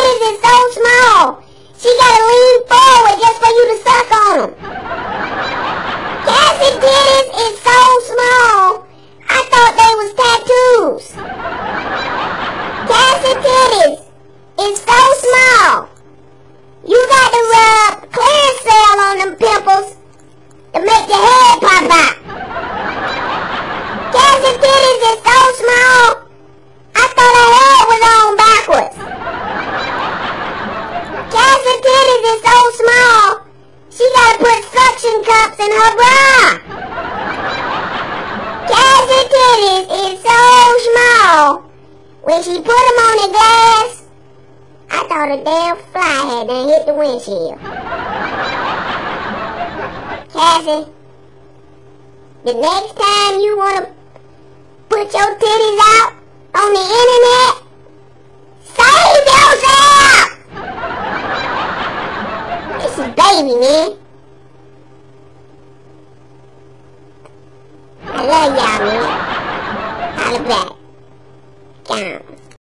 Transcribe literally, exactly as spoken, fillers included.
titties is so small, she gotta lean forward just for you to suck on them. Cassie titties is so small, I thought they was tattoos. Cassie titties is so small, you got to rub Clearasil on them pimples to make your head pop out. Cassie titties is so small, I thought her head was on backwards. Cassie titties is so small, she gotta put suction cups in her bra. Cassie titties is so small, when she put them on the glass, I thought a damn fly had done hit the windshield. Cassie, the next time you wanna put your titties out on the internet, save yourself! This is baby, man. I love y'all, man.